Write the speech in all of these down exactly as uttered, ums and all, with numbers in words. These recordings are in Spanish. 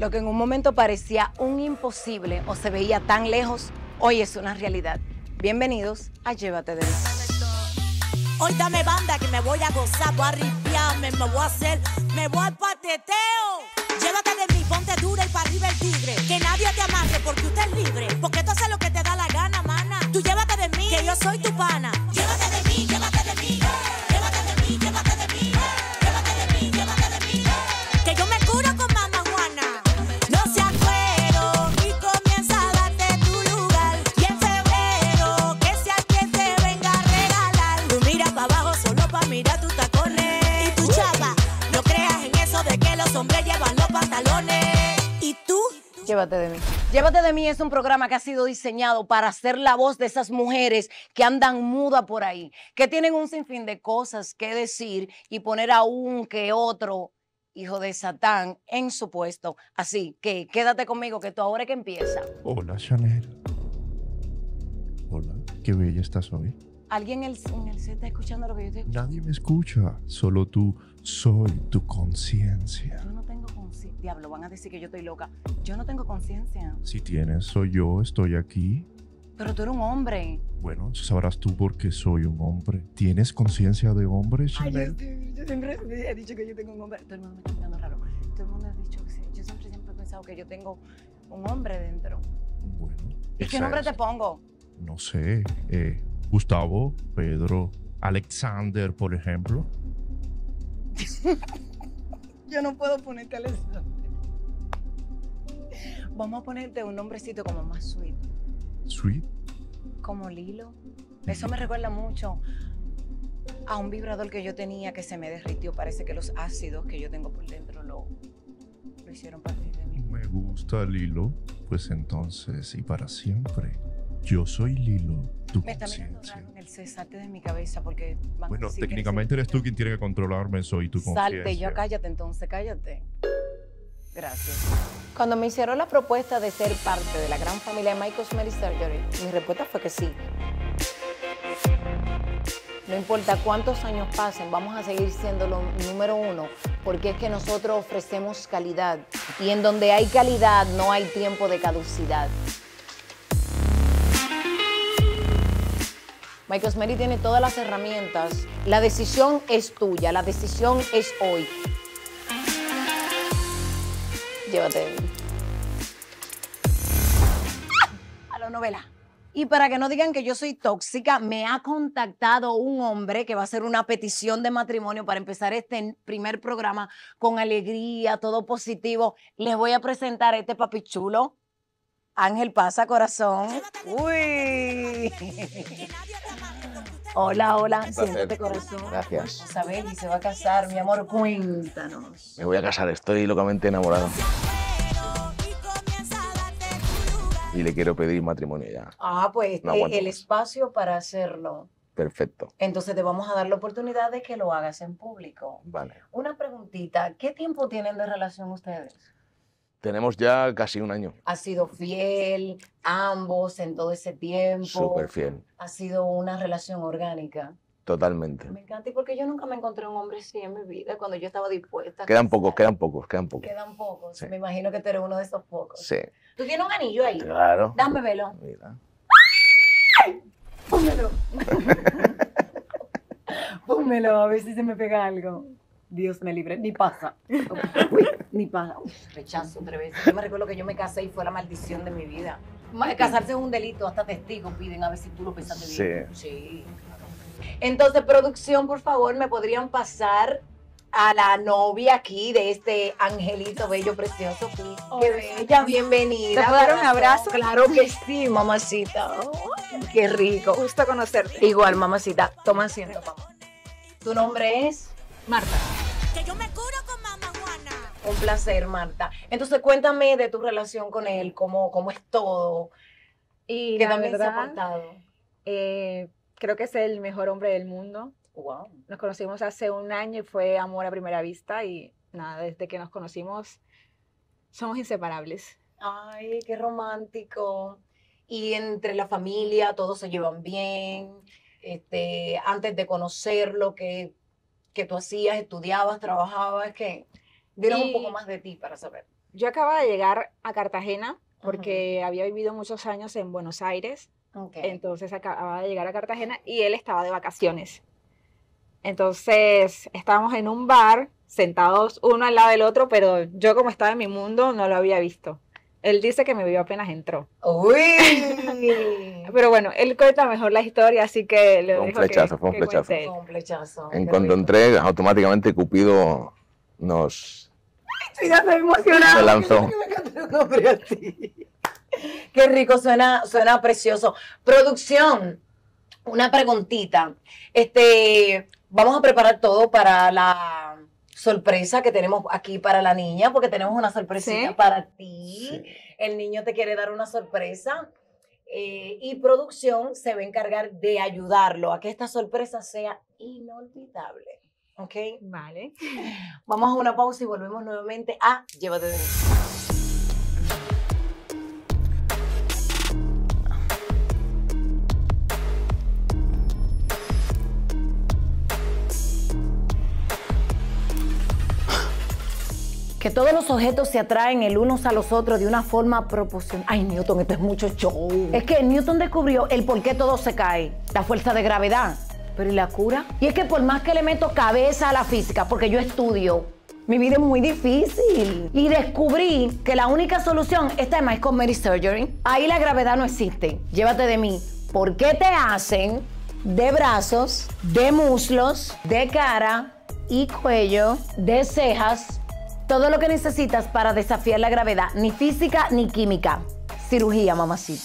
Lo que en un momento parecía un imposible o se veía tan lejos, hoy es una realidad. Bienvenidos a Llévate de mí. Hoy dame banda que me voy a gozar, voy a ripiarme, me voy a hacer, me voy al pateteo. Llévate de mí, ponte dura y para arriba el tigre. Que nadie te amarre porque usted es libre. Porque tú haces lo que te da la gana, mana. Tú llévate de mí, que yo soy tu pana. Llévate de mí, llévate de mí. Llévate de mí, llévate de mí. Llévate de mí, llévate de mí. Que yo me curo con mamá Juana. No seas cuero y comienza a darte tu lugar. Y en febrero, que sea quien te venga a regalar. Tú mira para abajo solo para mirar tus tacones. Y tu chava, no creas en eso de que los hombres llevan los pantalones. ¿Y tú? Llévate de mí. Llévate de mí es un programa que ha sido diseñado para ser la voz de esas mujeres que andan muda por ahí, que tienen un sinfín de cosas que decir y poner a un que otro hijo de Satán en su puesto. Así que quédate conmigo que tú ahora que empieza. Hola, Chanel. Hola, qué bella estás hoy. ¿Alguien en el, en el set está escuchando lo que yo estoy escuchando? Nadie me escucha, solo tú. Soy tu conciencia. Yo no tengo conciencia. Diablo, van a decir que yo estoy loca. Yo no tengo conciencia. Si tienes, soy yo, estoy aquí. Pero tú eres un hombre. Bueno, eso sabrás tú porque soy un hombre. ¿Tienes conciencia de hombre, Ay, yo, Chanel? yo siempre he dicho que yo tengo un hombre. Todo el mundo me está mirando raro. Todo el mundo ha dicho que sí. Yo siempre, siempre he pensado que yo tengo un hombre dentro. Bueno. ¿Y qué esa nombre es- te pongo? No sé. Eh, Gustavo, Pedro, Alexander, por ejemplo. Yo no puedo ponerte Alexander. Vamos a ponerte un nombrecito como más sweet. Sweet. Como Lilo. Eso me recuerda mucho a un vibrador que yo tenía que se me derritió. Parece que los ácidos que yo tengo por dentro lo, lo hicieron partir de mí. Me gusta Lilo. Pues entonces y para siempre. Yo soy Lilo, tu Me está mirando conciencia. raro en el C, salte de mi cabeza porque van a Bueno, decir que técnicamente eres tú quien tiene que controlarme, soy tu conciencia. Salte, yo cállate entonces, cállate. Gracias. Cuando me hicieron la propuesta de ser parte de la gran familia de My Cosmetic Surgery, mi respuesta fue que sí. No importa cuántos años pasen, vamos a seguir siendo lo número uno, porque es que nosotros ofrecemos calidad. Y en donde hay calidad, no hay tiempo de caducidad. My Cosmetic tiene todas las herramientas. La decisión es tuya, la decisión es hoy. Llévate de mí. A la novela. Y para que no digan que yo soy tóxica, me ha contactado un hombre que va a hacer una petición de matrimonio para empezar este primer programa con alegría, todo positivo. Les voy a presentar a este papi chulo. Ángel Pasa, corazón. Uy. Hola, hola. Siéntate, corazón. Gracias. Isabel, y se va a casar, mi amor, cuéntanos. Me voy a casar, estoy locamente enamorado. Y le quiero pedir matrimonio ya. Ah, pues No eh, aguanto el más. espacio para hacerlo. Perfecto. Entonces te vamos a dar la oportunidad de que lo hagas en público. Vale. Una preguntita, ¿qué tiempo tienen de relación ustedes? Tenemos ya casi un año. ¿Ha sido fiel ambos en todo ese tiempo? Súper fiel. ¿Ha sido una relación orgánica? Totalmente. Me encanta, y porque yo nunca me encontré un hombre así en mi vida, cuando yo estaba dispuesta. a Quedan pocos, casar. quedan pocos, quedan pocos. Quedan pocos. Sí. Me imagino que tú eres uno de esos pocos. Sí. ¿Tú tienes un anillo ahí? Claro. Dame velo. Mira. Pónmelo. Pónmelo, a ver si se me pega algo. Dios me libre. Ni pasa. Uy, ni pasa. Uy, rechazo tres veces. Yo me recuerdo que yo me casé y fue la maldición de mi vida. Ma- Casarse es un delito, hasta testigos piden a ver si tú lo pensaste bien. Sí. Sí. Entonces, producción, por favor, ¿me podrían pasar a la novia aquí de este angelito bello, precioso? Qué bella, bienvenida. ¿Te puedo dar un corazón. abrazo? Claro que sí, mamacita. Ay, qué rico. Gusto conocerte. Igual, mamacita. Toma asiento, mamá. ¿Tu nombre es? Marta. Que yo me curo con mamá Juana. Un placer, Marta. Entonces, cuéntame de tu relación con él, cómo, cómo es todo. Y ¿Qué la también se ha verdad, portado? eh, creo que es el mejor hombre del mundo. Wow. Nos conocimos hace un año y fue amor a primera vista y nada, desde que nos conocimos somos inseparables. Ay, qué romántico. Y entre la familia, todos se llevan bien. Este, antes de conocerlo, ¿qué, qué tú hacías? ¿Estudiabas? ¿Trabajabas? ¿Qué? Dinos un Y- poco más de ti para saber. Yo acababa de llegar a Cartagena porque uh-huh. había vivido muchos años en Buenos Aires. Okay. Entonces acababa de llegar a Cartagena y él estaba de vacaciones. Entonces estábamos en un bar, sentados uno al lado del otro, pero yo como estaba en mi mundo no lo había visto. Él dice que me vio apenas entró. ¡Uy! Pero bueno, él cuenta mejor la historia, así que le Fue un dejo flechazo, que, fue un que flechazo. cuente él. Un flechazo. En cuanto entré, automáticamente Cupido nos... Estoy ya emocionada. Se lanzó. Que me encanté un hombre así. Qué rico, suena, suena precioso. Producción, una preguntita. Este, vamos a preparar todo para la sorpresa que tenemos aquí para la niña, porque tenemos una sorpresita ¿Sí? para ti. Sí. El niño te quiere dar una sorpresa. Eh, y producción se va a encargar de ayudarlo a que esta sorpresa sea inolvidable. ¿Ok? Vale. Vamos a una pausa y volvemos nuevamente a Llévate de mí. Que todos los objetos se atraen el unos a los otros de una forma proporcional. Ay, Newton, esto es mucho show. Es que Newton descubrió el por qué todo se cae. La fuerza de gravedad. Pero ¿y la cura? Y es que por más que le meto cabeza a la física, porque yo estudio, mi vida es muy difícil. Y descubrí que la única solución está en My Cosmetic Surgery. Ahí la gravedad no existe. Llévate de mí. ¿Por qué te hacen de brazos, de muslos, de cara y cuello, de cejas? Todo lo que necesitas para desafiar la gravedad, ni física ni química. Cirugía, mamacita.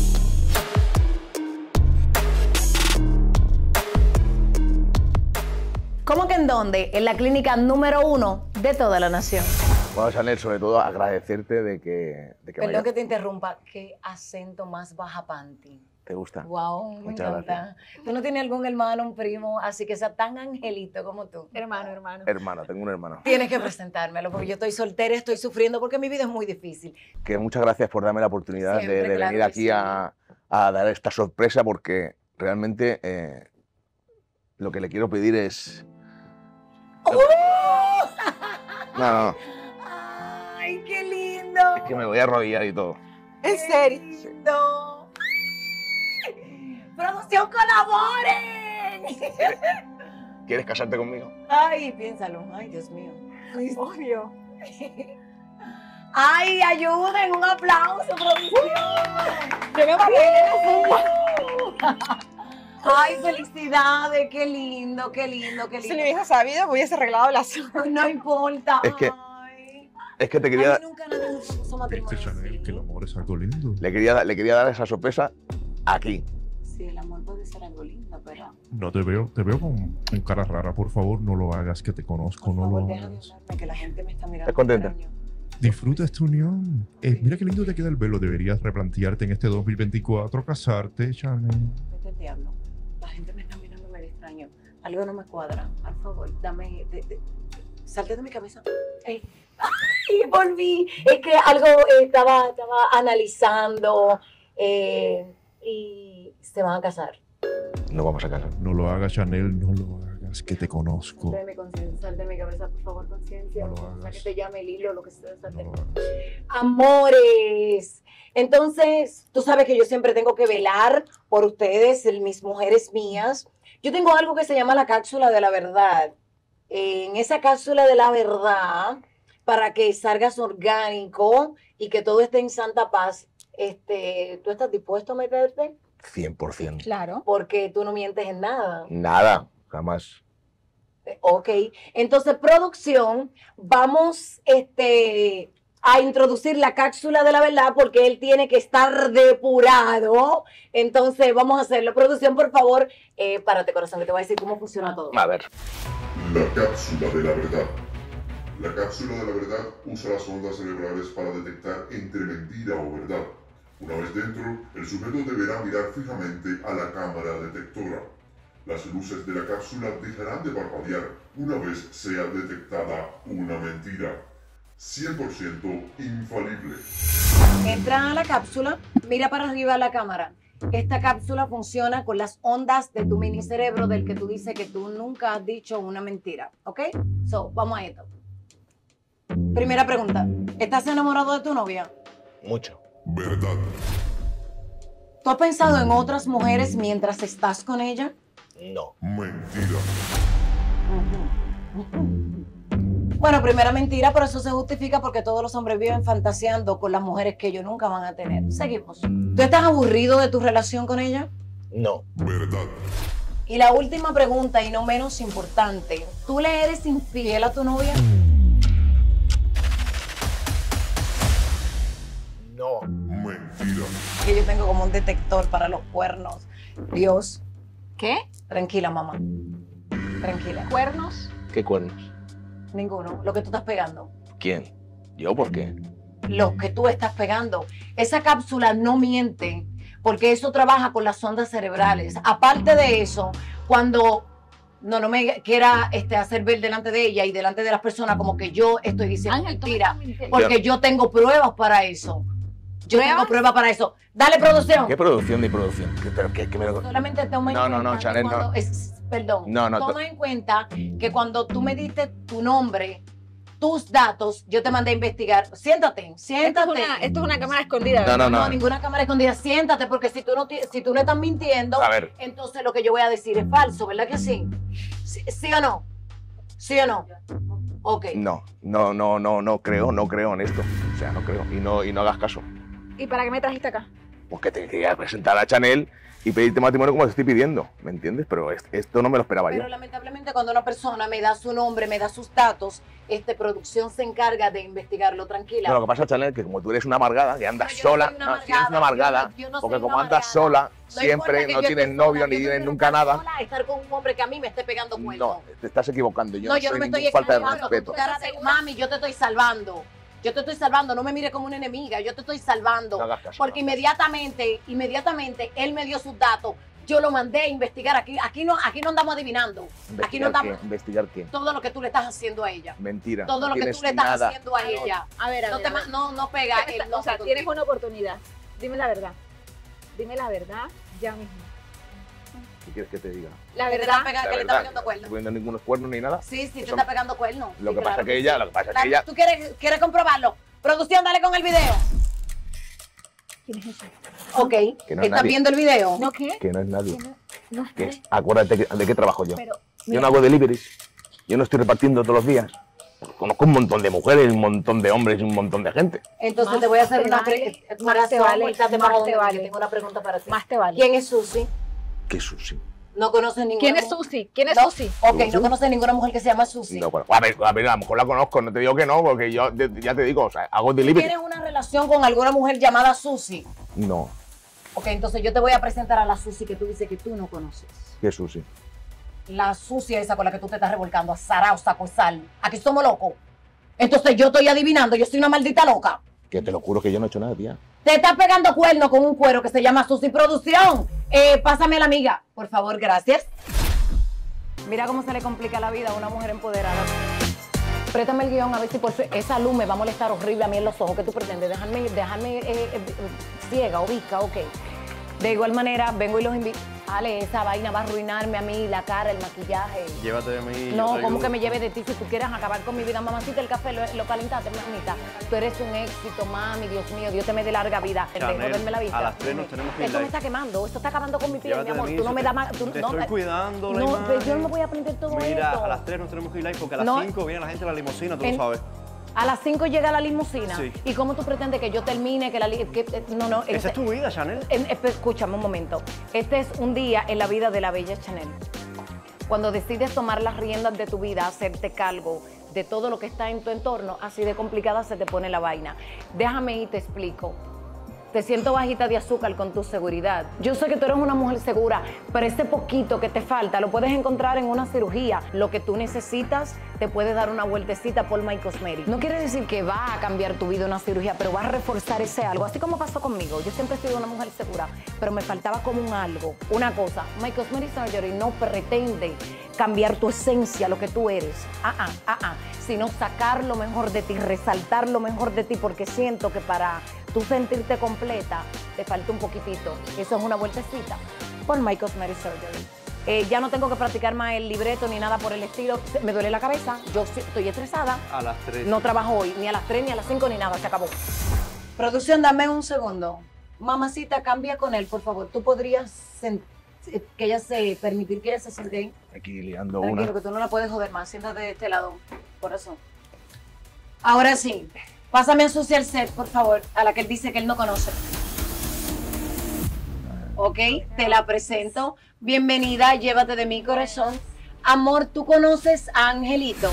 ¿Cómo que en dónde? En la clínica número uno de toda la nación. Bueno, Chanel, sobre todo agradecerte de que... De que Perdón me... que te interrumpa. ¿Qué acento más baja panty? ¿Te gusta? Wow, me Muchas encanta. gracias. ¿Tú no tienes algún hermano, un primo, así que sea tan angelito como tú? Hermano, hermano. Hermano, tengo un hermano. Tienes que presentármelo, porque yo estoy soltera, estoy sufriendo, porque mi vida es muy difícil. Que muchas gracias por darme la oportunidad Siempre, de, de claro venir que aquí sí. a, a dar esta sorpresa, porque realmente eh, lo que le quiero pedir es... ¡Oh! No, no, ¡Ay, qué lindo! es que me voy a arrodillar y todo. ¿En serio? lindo! ¡Producción, colaboren! ¿Quieres casarte conmigo? Ay, piénsalo. Ay, Dios mío. Obvio. Ay, ayuden, un aplauso, producción. Yo me bailé la silla. Ay, felicidades, qué lindo, qué lindo, qué Si lindo. lo hubiese sabido, me hubiese arreglado la silla. No importa. Es que- Ay. Es que te A quería, mí nunca nadie me propuso Viste, matrimonio Chanel, así. que el amor es algo lindo. le quería, le quería dar esa sorpresa aquí. Sí, el amor puede ser algo lindo, pero No te veo, te veo con, con cara rara. Por favor, no lo hagas, que te conozco, por no favor, lo deja de hagas. hablarme, que la gente me está mirando. ¿Estás contenta? extraño. Disfruta esta unión. Eh, mira qué lindo te queda el velo. Deberías replantearte en este dos mil veinticuatro, casarte, Chanel. Vete al diablo. La gente me está mirando medio extraño. Algo no me cuadra. Por favor, dame. De, de, salte de mi cabeza. Ey. ¡Ay, volví! Es que algo eh, estaba, estaba analizando eh, y se van a casar. Nos vamos a casar. No lo hagas, Chanel, no lo hagas, que te conozco. Salte de mi conciencia, salte de mi cabeza, por favor, conciencia. No lo O sea, hagas. que te llame el hilo, lo que sea. salte. No lo hagas. Amores. Entonces, tú sabes que yo siempre tengo que velar por ustedes, el- mis mujeres mías. Yo tengo algo que se llama la cápsula de la verdad. En esa cápsula de la verdad, para que salgas orgánico y que todo esté en santa paz, este, ¿tú estás dispuesto a meterte? cien por ciento. Claro. Porque tú no mientes en nada. Nada, jamás. Ok, entonces producción, vamos este, a introducir la cápsula de la verdad porque él tiene que estar depurado. Entonces vamos a hacerlo. Producción, por favor, eh, párate corazón, que te voy a decir cómo funciona todo. A ver, La cápsula de la verdad. La cápsula de la verdad usa las ondas cerebrales para detectar entre mentira o verdad. Una vez dentro, el sujeto deberá mirar fijamente a la cámara detectora. Las luces de la cápsula dejarán de parpadear una vez sea detectada una mentira. cien por ciento infalible. Entra a la cápsula, mira para arriba la cámara. Esta cápsula funciona con las ondas de tu mini cerebro del que tú dices que tú nunca has dicho una mentira. ¿Ok? So, vamos a esto. Primera pregunta. ¿Estás enamorado de tu novia? Mucho. Verdad. ¿Tú has pensado en otras mujeres mientras estás con ella? No. Mentira. Bueno, primera mentira, pero eso se justifica porque todos los hombres viven fantaseando con las mujeres que ellos nunca van a tener. Seguimos. ¿Tú estás aburrido de tu relación con ella? No. Verdad. Y la última pregunta, y no menos importante. ¿Tú le eres infiel a tu novia? No. Mentira. Que yo tengo como un detector para los cuernos. Dios. ¿Qué? Tranquila, mamá. Tranquila. ¿Cuernos? ¿Qué cuernos? Ninguno. Lo que tú estás pegando. ¿Quién? ¿Yo por qué? Lo que tú estás pegando. Esa cápsula no miente, porque eso trabaja con las ondas cerebrales. Aparte de eso, cuando no, no me quiera este, hacer ver delante de ella y delante de las personas como que yo estoy diciendo Ángel, tú me mentira, estás mintiendo. porque yo tengo pruebas para eso. Yo ¿Pruebas? tengo pruebas para eso. Dale, producción. ¿Qué producción ni producción? ¿Qué, pero qué, qué me lo- Solamente toma en No, no, cuenta no, que Chanel, no. cuando es- perdón, No, no, toma en cuenta que cuando tú me diste tu nombre, tus datos, yo te mandé a investigar. Siéntate, Esto es, siéntate. una, esto es una cámara escondida. No, ¿verdad? no, No, no. ninguna cámara escondida. Siéntate, porque si tú no, ti- si tú no estás mintiendo, A ver. entonces lo que yo voy a decir es falso, ¿verdad que sí? ¿Sí, sí o no? ¿Sí o no? Ok. No, no, no, no, no creo, no creo en esto. O sea, no creo. Y no, y no hagas caso. ¿Y para qué me trajiste acá? Porque te quería presentar a Chanel y pedirte matrimonio como te estoy pidiendo. ¿Me entiendes? Pero es- esto no me lo esperaba yo. Pero lamentablemente cuando una persona me da su nombre, me da sus datos, este, producción se encarga de investigarlo tranquila. No, lo que pasa, Chanel, que como tú eres una amargada, que andas No, yo no sola, soy una no, si eres amargada, una amargada, yo no- yo no porque soy como una andas amargada. sola, No siempre importa que no yo tienes esté novio sola, ni yo tienes prefiero nunca estar nada. sola a estar con un hombre que a mí me esté pegando cuernos. No, te estás equivocando. Yo No, no, yo no soy me ningún estoy falta de equivocando. respeto. Tu cara de- Mami, yo te estoy salvando. Yo te estoy salvando. No me mires como una enemiga. Yo te estoy salvando. No hagas caso, Porque no hagas inmediatamente, inmediatamente, él me dio sus datos. Yo lo mandé a investigar. Aquí, aquí, no, aquí no andamos adivinando. Aquí no ¿Investigar andamos. qué? ¿Investigar qué? Todo lo que tú le estás haciendo a ella. Mentira. Todo no lo que tienes tú le estás nada. haciendo a ella. A ver, a No, ver. te a ma- ver. no, no pega. ¿Qué me el está- no o sea, contigo. tienes una oportunidad. Dime la verdad. Dime la verdad ya mismo. ¿Qué quieres que te diga? La Que le verdad. está pega- La que le está verdad, pegando no cuernos. estoy viendo ningunos cuernos ni nada. Sí, sí, te Eso- está pegando cuernos. Lo Sí, que pasa claro que sí. ella, lo que pasa que Dale, ella, ¿tú quieres, quieres comprobarlo? Producción, dale con el video. ¿Quién es ese? Ok. Que no es ¿Estás nadie. viendo el video? ¿No qué? que no es nadie. No es Que, nadie. acuérdate que- de qué trabajo yo. Pero, Yo mira, no hago deliveries. Yo no estoy repartiendo todos los días. Conozco un montón de mujeres, un montón de hombres y un montón de gente. Entonces Más te voy a hacer te una vale, pregunta. más te vale, volteate más para te donde, vale. porque tengo una pregunta para ti. más te vale. ¿Quién es Susi? ¿Qué sushi? No conoces ninguna ¿Quién es mujer- Susi? ¿Quién es No, Susi? Ok, no ¿Susi? conoces ninguna mujer que se llama Susi. No, bueno, a ver, a ver, a lo mejor la conozco, no te digo que no, porque yo de- ya te digo, o sea, hago delivery. ¿Tienes una relación con alguna mujer llamada Susi? No, Ok, entonces yo te voy a presentar a la Susi que tú dices que tú no conoces. ¿qué sushi? La Susi esa con la que tú te estás revolcando, a Sara o saco de sal. Aquí somos locos. Entonces yo estoy adivinando, yo soy una maldita loca. Que te lo juro que yo no he hecho nada, tía. Te estás pegando cuerno con un cuero que se llama Susi Producción. Eh, pásame a la amiga, por favor, gracias. Mira cómo se le complica la vida a una mujer empoderada. Préstame el guión a ver si por fin esa luz me va a molestar horrible a mí en los ojos. ¿Qué tú pretendes? Dejarme, dejarme eh, eh, ciega o visca, ok. De igual manera, vengo y los invito. Ale, esa vaina va a arruinarme a mí, la cara, el maquillaje. Llévate de mí. No, yo ¿cómo te que me ayudo. lleve de ti si tú quieres acabar con mi vida? Mamacita, el café lo, lo calentaste, mamita. Tú eres un éxito, mami, Dios mío, Dios te me dé larga vida. En vez de Chanel, joderme la vida. a las tres nos tenemos que ir Eso me live. está quemando, esto está acabando con mi piel, Llévate mi de amor. mí, Tú no eso me te- das más. Tú, te no, estoy eh, cuidando la No, pero yo no imagen. me voy a aprender todo Mira, esto. a las tres nos tenemos que ir live porque a las No. cinco viene la gente de la limusina, tú En- lo sabes. A las cinco llega la limusina. Sí. ¿Y cómo tú pretendes que yo termine? Que la li- que, eh, no, no. Esa este- es tu vida, Chanel. en- espe- escúchame un momento. Este es un día en la vida de la bella Chanel. Cuando decides tomar las riendas de tu vida, hacerte cargo de todo lo que está en tu entorno, así de complicada se te pone la vaina. Déjame y te explico. Te siento bajita de azúcar con tu seguridad. Yo sé que tú eres una mujer segura, pero ese poquito que te falta lo puedes encontrar en una cirugía. Lo que tú necesitas, te puedes dar una vueltecita por My Cosmetics. No quiere decir que va a cambiar tu vida una cirugía, pero va a reforzar ese algo. Así como pasó conmigo. Yo siempre he sido una mujer segura, pero me faltaba como un algo. Una cosa, My Cosmetics Surgery no pretende cambiar tu esencia, lo que tú eres. Ah, ah, ah, ah. Sino sacar lo mejor de ti, resaltar lo mejor de ti, porque siento que para tú sentirte completa, te falta un poquitito. Eso es una vueltecita por My Cosmetics Surgery. Eh, ya no tengo que practicar más el libreto ni nada por el estilo. Se- Me duele la cabeza, yo sí- estoy estresada. A las tres. No trabajo hoy, ni a las tres, ni a las cinco, ni nada, se acabó. Producción, dame un segundo. Mamacita, cambia con él, por favor. ¿Tú podrías sen- que ella se, permitir que ella se siente ahí? Aquí liando Tranquilo, una. que tú no la puedes joder más. Siéntate de este lado, corazón. Ahora sí, pásame a Susi el set, por favor, a la que él dice que él no conoce. Ok, te la presento. Bienvenida, llévate de mi corazón. Amor, ¿tú conoces a Angelito?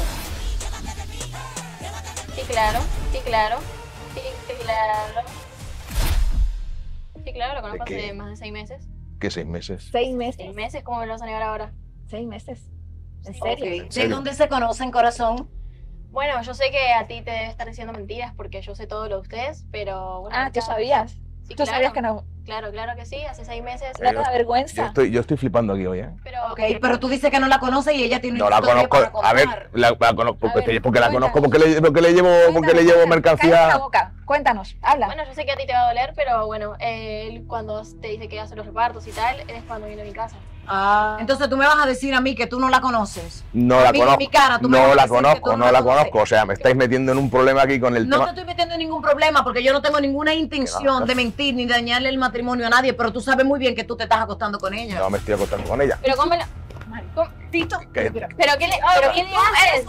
Sí, claro, sí, claro, sí, claro. Sí, claro, lo conozco ¿De qué? hace más de seis meses. ¿Qué seis meses? Seis meses. ¿Seis meses? ¿Cómo me lo vas a negar ahora? Seis meses. ¿En Sí. serio? Ok, ¿de serio? dónde se conocen, corazón? Bueno, yo sé que a ti te debe estar diciendo mentiras porque yo sé todo lo de ustedes, pero bueno. Ah, ¿tú ya- sabías? Sí, ¿Tú claro, sabías que no? Claro, claro que sí, hace seis meses. ¿No te yo- da Yo vergüenza? estoy, yo estoy flipando aquí hoy, ¿eh? Pero, Ok, pero tú dices que no la conoces y ella tiene No una la historia conozco. para A ver, contar. la, la conozco A porque, ver, porque la cuéntanos. conozco porque le, porque le llevo, porque le llevo Cállate la mercancía. boca. Cuéntanos, habla. bueno, yo sé que a ti te va a doler, pero bueno, él cuando te dice que hace los repartos y tal, es cuando viene a mi casa. Ah, entonces tú me vas a decir a mí que tú no la conoces. No A la mí, en conozco. mi cara, tú me vas No a la decir que tú conozco, no no la la conoces. conozco. O sea, me estáis metiendo en un problema aquí con el No te tema. estoy metiendo en ningún problema porque yo no tengo ninguna intención de mentir ni de dañarle el matrimonio a nadie, pero tú sabes muy bien que tú te estás acostando con ella. No me estoy acostando con ella. Pero ¿cómo me lo- ¿Cómo? Tito, ¿Qué? ¿Pero qué le, pero qué le haces?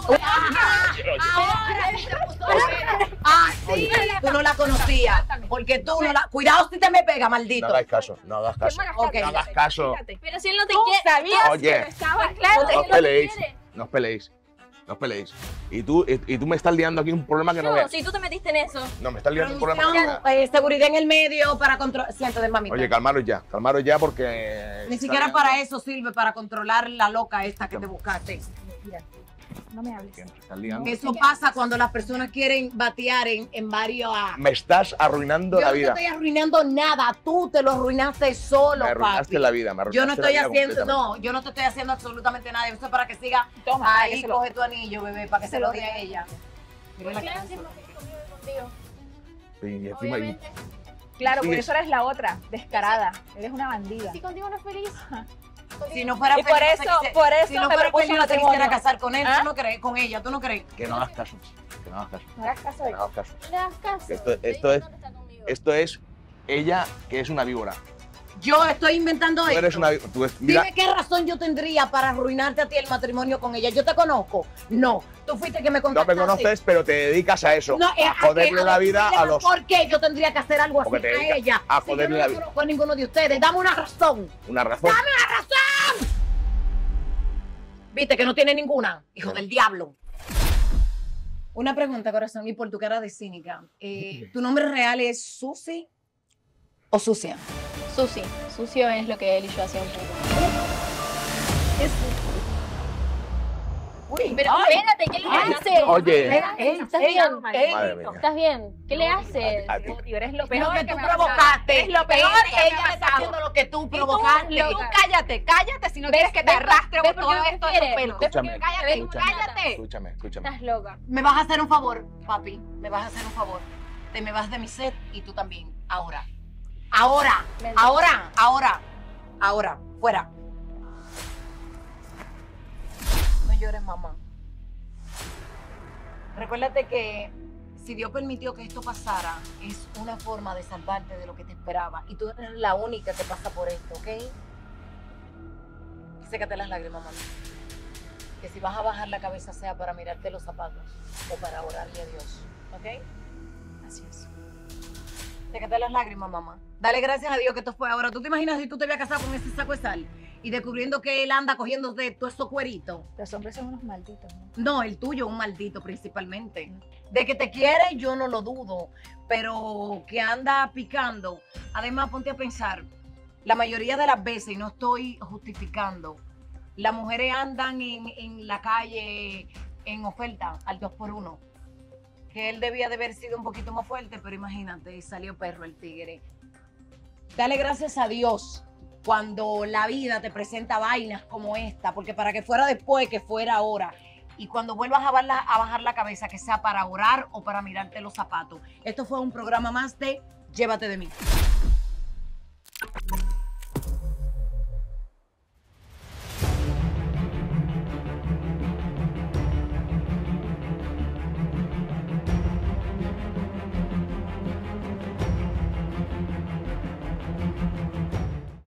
Ah, sí, tú no la conocías, porque tú no la... Cuidado si te me pega, No maldito. hagas caso, no hagas caso. Ok. No hagas caso. Pero si él no te ¿Tú quiere. sabías Oye. que no estaba Claro, No él os no te peleéis. quiere. No os peleéis. No os peleéis. Y tú, y, y tú me estás liando aquí un problema que no No, veas. si tú te metiste en eso. No, me estás liando un problema que no Producción, veas. eh, seguridad en el medio para controlar... Siéntate, mamita. Oye, calmaros ya, calmaros ya porque... Ni está siquiera liando- para eso sirve, para controlar la loca esta que te buscaste. Mira, no me hables. ¿Qué? ¿Me estás liando? Eso pasa cuando las personas quieren batear en, en varios... Me estás arruinando Yo la no te vida. estoy arruinando nada, tú te lo arruinaste solo, Me arruinaste papi. la vida, me arruinaste Yo no estoy la vida haciendo, completamente. no, yo no te estoy haciendo absolutamente nada. Eso es para que siga Toma, ahí, hágaselo. coge tu anillo, bebé, para que se lo dé a ella. Mira la ¿Por qué cara. haces lo que conmigo y contigo? Y encima, y- Obviamente. Claro, por Sigues. eso eres la otra, descarada. Eres una bandida. Si contigo no es feliz. Si no fuera Y por feliz, no eso- se quise- por eso si no me fuera propuso feliz, no se matrimonio. quisiera casar con él. ¿Ah? ¿Tú no crees? Con ella, ¿tú no crees? que no hagas caso. Que no hagas caso. No hagas caso Que de no hagas caso. No le hagas caso. Esto- Te esto dice es- que no está conmigo. Esto es ella que es una víbora. Yo estoy inventando Tú esto. eres una víbora. Tú es- mira, Dime qué razón yo tendría para arruinarte a ti el matrimonio con ella. ¿Yo te conozco? No. Tú fuiste que me no contactaste. me conoces, pero te dedicas a eso. No, eh, a joderle que- la vida a los... ¿Por qué yo tendría que hacer algo así Porque te a dedicas ella? a Si yo joderle no la la vida. conozco a ninguno de ustedes. Dame una razón. Una razón. Viste que no tiene ninguna. Hijo del diablo. Una pregunta, corazón, y por tu cara de cínica. Eh, ¿Tu nombre real es Susi o Sucia? Susi. Sucio es lo que él y yo hacíamos juntos. Uy, Pero ay, espérate, ¿qué le ay, haces? Oye. ey, ¿Estás ey, bien? ey, Madre mía. ¿Estás bien? ¿Qué le haces? A ti. Tú eres lo Lo peor que que tú me ha pasado. provocaste. Es lo peor que me ella ha está pasado. haciendo lo que tú Y tú, provocaste. tú cállate, cállate si no quieres que te ¿Ves? arrastre ¿Ves por por todo qué esto me de quieres? tus pelos. ¿Ves por qué Escúchame, Cállate, ¿Ves cómo me cállate. tratas? Escúchame, escúchame. Estás loca. Me vas a hacer un favor, papi. Me vas a hacer un favor. Te me vas de mi set y tú también. Ahora. Ahora. Ven. Ahora. Ahora. Ahora. Fuera. No llores, mamá. Recuérdate que si Dios permitió que esto pasara, es una forma de salvarte de lo que te esperaba. Y tú eres la única que pasa por esto, ¿ok? Sécate las lágrimas, mamá. Que si vas a bajar la cabeza sea para mirarte los zapatos o para orarle a Dios, ¿ok? Así es. Sécate las lágrimas, mamá. Dale gracias a Dios que esto fue ahora. ¿Tú te imaginas si tú te habías casado con ese saco de sal y descubriendo que él anda cogiendo de todo esos cueritos? Los hombres son unos malditos, ¿no? No, el tuyo, un maldito principalmente. De que te quiere, yo no lo dudo, pero que anda picando. Además, ponte a pensar, la mayoría de las veces, y no estoy justificando, las mujeres andan en, en la calle en oferta al dos por uno. Que él debía de haber sido un poquito más fuerte, pero imagínate, salió perro el tigre. Dale gracias a Dios cuando la vida te presenta vainas como esta, porque para que fuera después, que fuera ahora. Y cuando vuelvas a bajar, la, a bajar la cabeza, que sea para orar o para mirarte los zapatos. Esto fue un programa más de Llévate de mí.